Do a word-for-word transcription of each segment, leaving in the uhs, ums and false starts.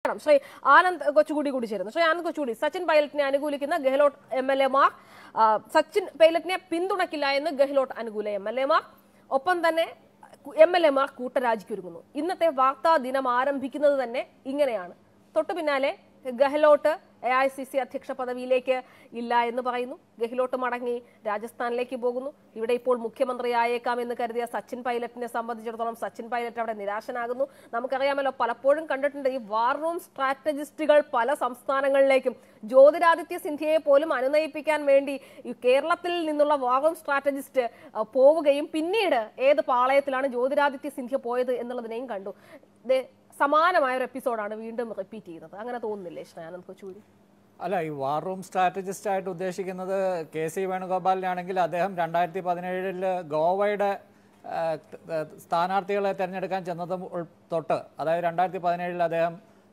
ശ്രീ ആനന്ദ് കൊച്ചുകുടി കൂടി ചേരുന്നു. ശ്രീ ആനന്ദ് കൊച്ചുകുടി, സച്ചിൻ പൈലറ്റിനെ അനുകൂലിക്കുന്ന ഗെഹ്ലോട്ട് എം എൽ എമാർ, സച്ചിൻ പൈലറ്റിനെ പിന്തുണയ്ക്കില്ല എന്ന് ഗെഹ്ലോട്ട് അനുകൂല എം എൽ എമാർ, ഒപ്പം തന്നെ എം എൽ എമാർ കൂട്ടരാജിക്കൊരുങ്ങുന്നു. ഇന്നത്തെ വാർത്താ ദിനം ആരംഭിക്കുന്നത് തന്നെ ഇങ്ങനെയാണ്. തൊട്ടു പിന്നാലെ Gehlot A I C C അധ്യക്ഷ പദവിയിലേക്ക് ഇല്ല എന്ന് പറയുന്നു. ഗെഹ്ലോട്ട് മടങ്ങി രാജസ്ഥാനിലേക്ക് പോകുന്നു. ഇവിടെ ഇപ്പോൾ മുഖ്യമന്ത്രിയായേക്കാം എന്ന് കരുതിയ സച്ചിൻ പൈലറ്റിനെ സംബന്ധിച്ചിടത്തോളം സച്ചിൻ പൈലറ്റ് അവിടെ നിരാശനാകുന്നു. നമുക്കറിയാമല്ലോ, പലപ്പോഴും കണ്ടിട്ടുണ്ട് ഈ വാർ റൂം സ്ട്രാറ്റജിസ്റ്റുകൾ പല സംസ്ഥാനങ്ങളിലേക്കും ജ്യോതിരാദിത്യ സിന്ധ്യയെ പോലും അനുനയിപ്പിക്കാൻ വേണ്ടി ഈ കേരളത്തിൽ നിന്നുള്ള വാർ റൂം സ്ട്രാറ്റജിസ്റ്റ് പോവുകയും പിന്നീട് ഏത് പാളയത്തിലാണ് ജ്യോതിരാദിത്യ സിന്ധ്യ പോയത് എന്നുള്ളതിനെയും കണ്ടു. സമാനമായ ഒരു എപ്പിസോഡാണ് വീണ്ടും റിപ്പീറ്റ് ചെയ്യുന്നത്. അങ്ങനെ തോന്നുന്നില്ലേ ശ്രീ ആനന്ദ് കൊച്ചുകുടി? അല്ല, ഈ വാർ റൂം സ്ട്രാറ്റജിസ്റ്റ് ആയിട്ട് ഉദ്ദേശിക്കുന്നത് കെ സി വേണുഗോപാലിനാണെങ്കിൽ അദ്ദേഹം രണ്ടായിരത്തി പതിനേഴില് ഗോവയുടെ സ്ഥാനാർത്ഥികളെ തിരഞ്ഞെടുക്കാൻ ചെന്നതും തൊട്ട്, അതായത് രണ്ടായിരത്തി പതിനേഴിൽ അദ്ദേഹം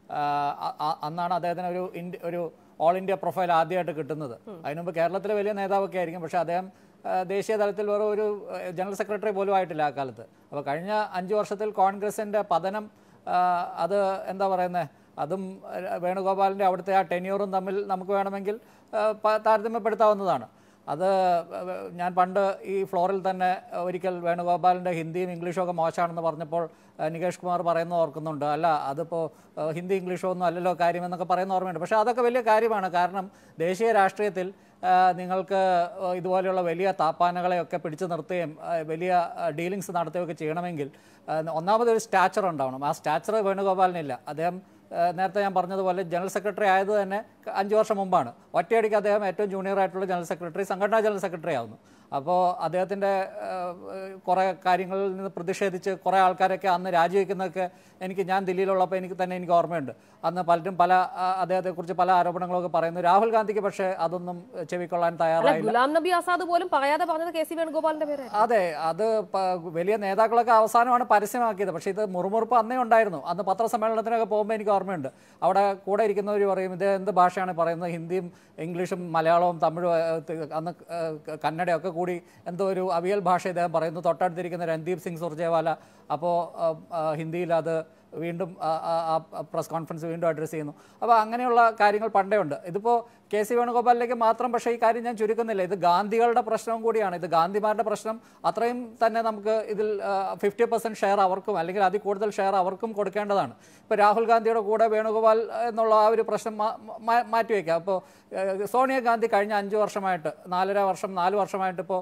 അന്നാണ് അദ്ദേഹത്തിന് ഒരു ഇന്ത്യ ഒരു ഓൾ ഇന്ത്യ പ്രൊഫൈൽ ആദ്യമായിട്ട് കിട്ടുന്നത്. അതിനുമുമ്പ് കേരളത്തിലെ വലിയ നേതാവൊക്കെ ആയിരിക്കും, പക്ഷേ അദ്ദേഹം ദേശീയ തലത്തിൽ വേറെ ഒരു ജനറൽ സെക്രട്ടറി പോലും ആയിട്ടില്ല ആ കാലത്ത്. അപ്പോൾ കഴിഞ്ഞ അഞ്ച് വർഷത്തിൽ കോൺഗ്രസിൻ്റെ പതനം, അത് എന്താ പറയുന്നത്, അതും വേണുഗോപാലിൻ്റെ അവിടുത്തെ ആ ടെന്യൂറും തമ്മിൽ നമുക്ക് വേണമെങ്കിൽ താരതമ്യപ്പെടുത്താവുന്നതാണ്. അത് ഞാൻ പണ്ട് ഈ ഫ്ലോറിൽ തന്നെ ഒരിക്കൽ വേണുഗോപാലിൻ്റെ ഹിന്ദിയും ഇംഗ്ലീഷും ഒക്കെ മോശമാണെന്ന് പറഞ്ഞപ്പോൾ നികേഷ് കുമാർ പറയുന്നത് ഓർക്കുന്നുണ്ട്. അല്ല, അതിപ്പോൾ ഹിന്ദി ഇംഗ്ലീഷോ ഒന്നും അല്ലല്ലോ കാര്യമെന്നൊക്കെ പറയുന്ന ഓർമ്മയുണ്ട്. പക്ഷേ അതൊക്കെ വലിയ കാര്യമാണ്. കാരണം ദേശീയ രാഷ്ട്രീയത്തിൽ നിങ്ങൾക്ക് ഇതുപോലെയുള്ള വലിയ താപ്പാനകളെയൊക്കെ പിടിച്ചു നിർത്തുകയും വലിയ ഡീലിങ്സ് നടത്തുകയൊക്കെ ചെയ്യണമെങ്കിൽ ഒന്നാമതൊരു സ്റ്റാച്ചർ ഉണ്ടാവണം. ആ സ്റ്റാച്ചർ വേണുഗോപാലിനില്ല. അദ്ദേഹം നേരത്തെ ഞാൻ പറഞ്ഞതുപോലെ ജനറൽ സെക്രട്ടറി ആയത് തന്നെ അഞ്ച് വർഷം മുമ്പാണ്. ഒറ്റയടിക്ക് അദ്ദേഹം ഏറ്റവും ജൂനിയർ ആയിട്ടുള്ള ജനറൽ സെക്രട്ടറി, സംഘടനാ ജനറൽ സെക്രട്ടറി ആവുന്നു. അപ്പോൾ അദ്ദേഹത്തിൻ്റെ കുറേ കാര്യങ്ങളിൽ നിന്ന് പ്രതിഷേധിച്ച് കുറേ ആൾക്കാരൊക്കെ അന്ന് രാജിവെക്കുന്നതൊക്കെ എനിക്ക്, ഞാൻ ദില്ലിയിലുള്ളപ്പോൾ എനിക്ക് തന്നെ എനിക്ക് ഓർമ്മയുണ്ട്. അന്ന് പലരും പല അദ്ദേഹത്തെക്കുറിച്ച് പല ആരോപണങ്ങളൊക്കെ പറയുന്നു. രാഹുൽ ഗാന്ധിക്ക് പക്ഷേ അതൊന്നും ചെവിക്കൊള്ളാൻ തയ്യാറായില്ല. ഗുലാം നബി ആസാദ് പോലും പറയാതെ പറഞ്ഞത് കെ സി വേണുഗോപാലിന്റെ പേര്. അതെ, അത് വലിയ നേതാക്കളൊക്കെ അവസാനമാണ് പരസ്യമാക്കിയത്. പക്ഷേ ഇത് മുറുമുറുപ്പ് അന്നേ ഉണ്ടായിരുന്നു. അന്ന് പത്രസമ്മേളനത്തിനൊക്കെ പോകുമ്പോൾ എനിക്ക് ഓർമ്മയുണ്ട്, അവിടെ കൂടെ ഇരിക്കുന്നവർ പറയും ഇത് എന്ത് ഭാഷയാണ് പറയുന്നത്, ഹിന്ദിയും ഇംഗ്ലീഷും മലയാളവും തമിഴും അന്ന് കന്നഡയൊക്കെ കൂടി എന്തോ ഒരു അവിയൽ ഭാഷ ഇദ്ദേഹം പറയുന്നു. തൊട്ടടുത്തിരിക്കുന്ന രൺദീപ് സിംഗ് സുർജേവാല അപ്പോൾ ഹിന്ദിയിൽ അത് വീണ്ടും പ്രസ് കോൺഫറൻസ് വീണ്ടും അഡ്രസ്സ് ചെയ്യുന്നു. അപ്പോൾ അങ്ങനെയുള്ള കാര്യങ്ങൾ പണ്ടേ ഉണ്ട്. ഇതിപ്പോൾ കെ സി വേണുഗോപാലിലേക്ക് മാത്രം പക്ഷേ ഈ കാര്യം ഞാൻ ചുരുക്കുന്നില്ല. ഇത് ഗാന്ധികളുടെ പ്രശ്നവും കൂടിയാണ്. ഇത് ഗാന്ധിമാരുടെ പ്രശ്നം അത്രയും തന്നെ നമുക്ക് ഇതിൽ ഫിഫ്റ്റി പെർസെൻറ്റ് ഷെയർ അവർക്കും അല്ലെങ്കിൽ അതിൽ കൂടുതൽ ഷെയർ അവർക്കും കൊടുക്കേണ്ടതാണ്. ഇപ്പോൾ രാഹുൽ ഗാന്ധിയുടെ കൂടെ വേണുഗോപാൽ എന്നുള്ള ആ ഒരു പ്രശ്നം മാറ്റിവെക്കാം. അപ്പോൾ സോണിയാഗാന്ധി കഴിഞ്ഞ അഞ്ച് വർഷമായിട്ട് നാലര വർഷം നാല് വർഷമായിട്ട് ഇപ്പോൾ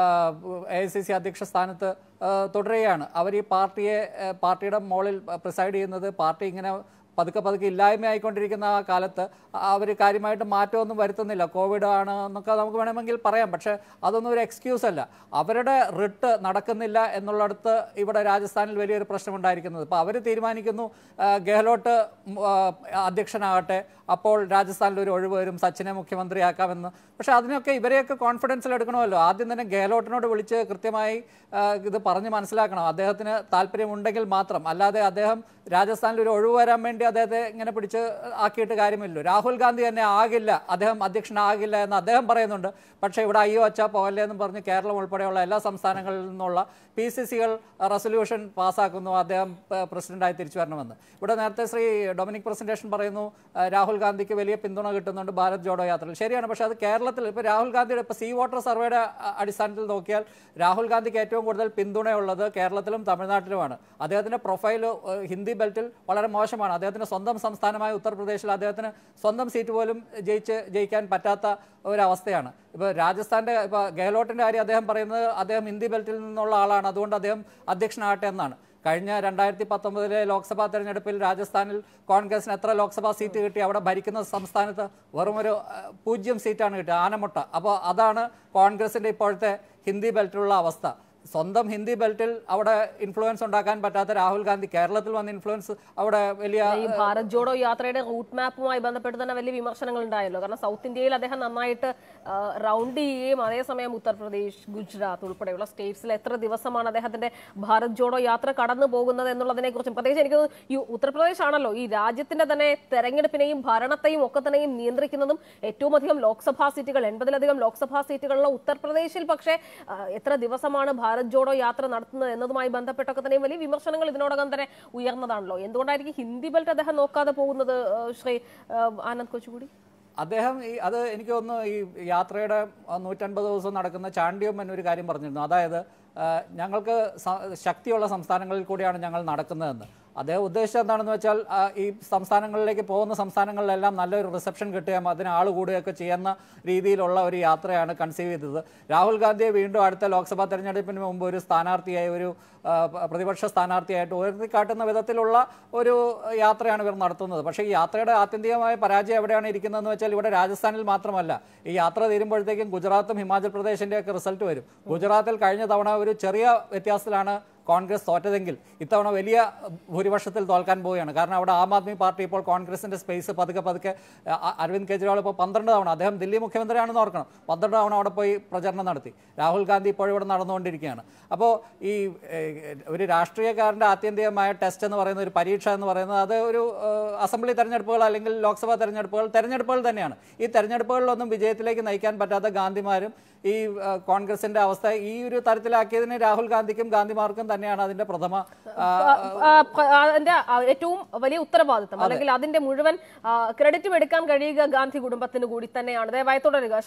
എ ഐ സി സി അധ്യക്ഷ സ്ഥാനത്ത് തുടരുകയാണ്. അവർ ഈ പാർട്ടിയെ പാർട്ടിയുടെ മുകളിൽ പ്രിസൈഡ് ചെയ്യുന്നത്, പാർട്ടി ഇങ്ങനെ പതുക്കെ പതുക്കെ ഇല്ലായ്മയായിക്കൊണ്ടിരിക്കുന്ന ആ കാലത്ത് അവർ കാര്യമായിട്ട് മാറ്റമൊന്നും വരുത്തുന്നില്ല. കോവിഡ് ആണ് എന്നൊക്കെ നമുക്ക് വേണമെങ്കിൽ പറയാം, പക്ഷേ അതൊന്നും ഒരു എക്സ്ക്യൂസ് അല്ല. അവരുടെ റിട്ട് നടക്കുന്നില്ല എന്നുള്ളിടത്ത് ഇവിടെ രാജസ്ഥാനിൽ വലിയൊരു പ്രശ്നമുണ്ടായിരിക്കുന്നത്. ഇപ്പോൾ അവർ തീരുമാനിക്കുന്നു ഗെഹ്ലോട്ട് അധ്യക്ഷനാകട്ടെ, അപ്പോൾ രാജസ്ഥാനിൽ ഒരു ഒഴിവ് വരും, സച്ചിനെ മുഖ്യമന്ത്രിയാക്കാമെന്ന്. പക്ഷേ അതിനൊക്കെ ഇവരെയൊക്കെ കോൺഫിഡൻസിൽ എടുക്കണമല്ലോ. ആദ്യം തന്നെ ഗെഹ്ലോട്ടിനോട് വിളിച്ച് കൃത്യമായി ഇത് പറഞ്ഞ് മനസ്സിലാക്കണം. അദ്ദേഹത്തിന് താല്പര്യമുണ്ടെങ്കിൽ മാത്രം, അല്ലാതെ അദ്ദേഹം രാജസ്ഥാനിൽ ഒരു ഒഴിവ് വരാൻ വേണ്ടി അദ്ദേഹത്തെ ഇങ്ങനെ പിടിച്ച് ആക്കിയിട്ട് കാര്യമില്ലല്ലോ. രാഹുൽ ഗാന്ധി തന്നെ ആകില്ല, അദ്ദേഹം അധ്യക്ഷനാകില്ല എന്ന് അദ്ദേഹം പറയുന്നുണ്ട്. പക്ഷേ ഇവിടെ അയ്യോ അച്ഛാ പോകല്ലേ എന്ന് പറഞ്ഞ് കേരളം ഉൾപ്പെടെയുള്ള എല്ലാ സംസ്ഥാനങ്ങളിൽ നിന്നുള്ള പി സി സികൾ റെസൊല്യൂഷൻ പാസ്സാക്കുന്നു, അദ്ദേഹം പ്രസിഡന്റായി തിരിച്ചു വരണമെന്ന്. ഇവിടെ നേരത്തെ ശ്രീ ഡൊമിനിക് പ്രസന്റേഷൻ പറയുന്നു രാഹുൽ ഗാന്ധിക്ക് വലിയ പിന്തുണ കിട്ടുന്നുണ്ട് ഭാരത് ജോഡോ യാത്രയിൽ. ശരിയാണ്, പക്ഷേ അത് കേരളത്തിൽ ഇപ്പോൾ രാഹുൽ ഗാന്ധിയുടെ ഇപ്പോൾ സീ വോട്ടർ സർവേയുടെ അടിസ്ഥാനത്തിൽ നോക്കിയാൽ രാഹുൽ ഗാന്ധിക്ക് ഏറ്റവും കൂടുതൽ പിന്തുണയുള്ളത് കേരളത്തിലും തമിഴ്നാട്ടിലുമാണ്. അദ്ദേഹത്തിൻ്റെ പ്രൊഫൈൽ ഹിന്ദി ബെൽറ്റിൽ വളരെ മോശമാണ്. അദ്ദേഹത്തിൻ്റെ സ്വന്തം സംസ്ഥാനമായ ഉത്തർപ്രദേശിൽ അദ്ദേഹത്തിന് സ്വന്തം സീറ്റ് പോലും ജയിച്ച് ജയിക്കാൻ പറ്റാത്ത ഒരവസ്ഥയാണ്. ഇപ്പോൾ രാജസ്ഥാൻ്റെ ഇപ്പോൾ ഗെഹ്ലോട്ടിൻ്റെ കാര്യം അദ്ദേഹം പറയുന്നത് അദ്ദേഹം ഹിന്ദി ബെൽറ്റിൽ നിന്നുള്ള ആളാണ്, അതുകൊണ്ട് അദ്ദേഹം അധ്യക്ഷനാകട്ടെ എന്നാണ്. കഴിഞ്ഞ രണ്ടായിരത്തി പത്തൊമ്പതിലെ ലോക്സഭാ തെരഞ്ഞെടുപ്പിൽ രാജസ്ഥാനിൽ കോൺഗ്രസിന് എത്ര ലോക്സഭാ സീറ്റ് കിട്ടി? അവിടെ ഭരിക്കുന്ന സംസ്ഥാനത്ത് വെറും ഒരു പൂജ്യം സീറ്റാണ് കിട്ടിയത്, ആനമുട്ട. അപ്പോൾ അതാണ് കോൺഗ്രസിൻ്റെ ഇപ്പോഴത്തെ ഹിന്ദി ബെൽറ്റിലുള്ള അവസ്ഥ. സ്വന്തം ഹിന്ദി ബെൽറ്റിൽ അവിടെ ഇൻഫ്ലുവൻസ് ഉണ്ടാക്കാൻ പറ്റാത്ത രാഹുൽ ഗാന്ധി കേരളത്തിൽ വന്ന ഇൻഫ്ലുവൻസ് അവിടെ വലിയ. ഈ ഭാരത് ജോഡോ യാത്രയുടെ റൂട്ട് മാപ്പുമായി ബന്ധപ്പെട്ട് തന്നെ വലിയ വിമർശനങ്ങൾ ഉണ്ടായല്ലോ. കാരണം സൗത്ത് ഇന്ത്യയിൽ അദ്ദേഹം നന്നായിട്ട് റൗണ്ട് ചെയ്യുകയും അതേസമയം ഉത്തർപ്രദേശ്, ഗുജറാത്ത് ഉൾപ്പെടെയുള്ള സ്റ്റേറ്റ്സിൽ എത്ര ദിവസമാണ് അദ്ദേഹത്തിന്റെ ഭാരത് ജോഡോ യാത്ര കടന്നു പോകുന്നത് എന്നുള്ളതിനെ കുറിച്ചും, പ്രത്യേകിച്ച് എനിക്ക് ഈ ഉത്തർപ്രദേശ് ആണല്ലോ ഈ രാജ്യത്തിന്റെ തന്നെ തെരഞ്ഞെടുപ്പിനെയും ഭരണത്തെയും ഒക്കെ തന്നെയും നിയന്ത്രിക്കുന്നതും. ഏറ്റവും അധികം ലോക്സഭാ സീറ്റുകൾ, എൺപതിലധികം ലോക്സഭാ സീറ്റുകളുള്ള ഉത്തർപ്രദേശിൽ പക്ഷേ എത്ര ദിവസമാണ് ഭാരത് ജോഡോ യാത്ര നടത്തുന്നത് എന്നതുമായി ബന്ധപ്പെട്ടൊക്കെ തന്നെ വലിയ വിമർശനങ്ങൾ ഇതിനോടകം തന്നെ ഉയർന്നതാണല്ലോ. എന്തുകൊണ്ടായിരിക്കും ഹിന്ദി ബെൽറ്റ് അദ്ദേഹം നോക്കാതെ പോകുന്നത് ശ്രീ ആനന്ദ് കൊച്ചുകുടി? അദ്ദേഹം ഈ അത് എനിക്ക് തോന്നുന്നു ഈ യാത്രയുടെ നൂറ്റൻപത് ദിവസം നടക്കുന്ന ചാണ്ടിയമ്മൻ ഒരു കാര്യം പറഞ്ഞിരുന്നു. അതായത് ഞങ്ങൾക്ക് ശക്തിയുള്ള സംസ്ഥാനങ്ങളിൽ കൂടിയാണ് ഞങ്ങൾ നടക്കുന്നതെന്ന്. അദ്ദേഹം ഉദ്ദേശിച്ചത് എന്താണെന്ന് വെച്ചാൽ ഈ സംസ്ഥാനങ്ങളിലേക്ക് പോകുന്ന സംസ്ഥാനങ്ങളിലെല്ലാം നല്ലൊരു റിസപ്ഷൻ കിട്ടുകയും അതിന് ആൾ കൂടുകയൊക്കെ ചെയ്യുന്ന രീതിയിലുള്ള ഒരു യാത്രയാണ് കൺസീവ് ചെയ്തത്. രാഹുൽ ഗാന്ധിയെ വീണ്ടും അടുത്ത ലോക്സഭാ തെരഞ്ഞെടുപ്പിന് മുമ്പ് ഒരു സ്ഥാനാർത്ഥിയായി, ഒരു പ്രതിപക്ഷ സ്ഥാനാർത്ഥിയായിട്ട് ഉയർത്തിക്കാട്ടുന്ന വിധത്തിലുള്ള ഒരു യാത്രയാണ് ഇവർ നടത്തുന്നത്. പക്ഷേ ഈ യാത്രയുടെ ആത്യന്തികമായ പരാജയം എവിടെയാണ് ഇരിക്കുന്നതെന്ന് വെച്ചാൽ ഇവിടെ രാജസ്ഥാനിൽ മാത്രമല്ല, ഈ യാത്ര തീരുമ്പോഴത്തേക്കും ഗുജറാത്തും ഹിമാചൽ പ്രദേശിൻ്റെയൊക്കെ റിസൾട്ട് വരും. ഗുജറാത്തിൽ കഴിഞ്ഞ തവണ ഒരു ചെറിയ വ്യത്യാസത്തിലാണ് കോൺഗ്രസ് തോറ്റതെങ്കിൽ ഇത്തവണ വലിയ ഭൂരിപക്ഷത്തിൽ തോൽക്കാൻ പോവുകയാണ്. കാരണം അവിടെ ആം ആദ്മി പാർട്ടി ഇപ്പോൾ കോൺഗ്രസിൻ്റെ സ്പേസ് പതുക്കെ പതുക്കെ അരവിന്ദ് കെജ്രിവാൾ ഇപ്പോൾ പന്ത്രണ്ട് തവണ, അദ്ദേഹം ദില്ലി മുഖ്യമന്ത്രിയാണെന്ന് ഓർക്കണം, പന്ത്രണ്ട് തവണ അവിടെ പോയി പ്രചരണം നടത്തി. രാഹുൽ ഗാന്ധി ഇപ്പോഴും ഇവിടെ നടന്നുകൊണ്ടിരിക്കുകയാണ്. അപ്പോൾ ഈ ഒരു രാഷ്ട്രീയക്കാരൻ്റെ ആത്യന്തികമായ ടെസ്റ്റ് എന്ന് പറയുന്ന ഒരു പരീക്ഷ എന്ന് പറയുന്നത് അത് ഒരു അസംബ്ലി തെരഞ്ഞെടുപ്പുകൾ അല്ലെങ്കിൽ ലോക്സഭാ തെരഞ്ഞെടുപ്പുകൾ തെരഞ്ഞെടുപ്പുകൾ തന്നെയാണ്. ഈ തെരഞ്ഞെടുപ്പുകളിലൊന്നും വിജയത്തിലേക്ക് നയിക്കാൻ പറ്റാത്ത ഗാന്ധിമാരും ഈ കോൺഗ്രസിന്റെ അവസ്ഥ ഈ ഒരു തരത്തിലാക്കിയതിന് രാഹുൽ ഗാന്ധിക്കും ഗാന്ധിമാർക്കും തന്നെയാണ് അതിന്റെ പ്രഥമ അതിന്റെ ഏറ്റവും വലിയ ഉത്തരവാദിത്തം അല്ലെങ്കിൽ അതിന്റെ മുഴുവൻ ക്രെഡിറ്റും എടുക്കാൻ കഴിയുക ഗാന്ധി കുടുംബത്തിന് കൂടി തന്നെയാണ്. ദയവായി തുടരുക.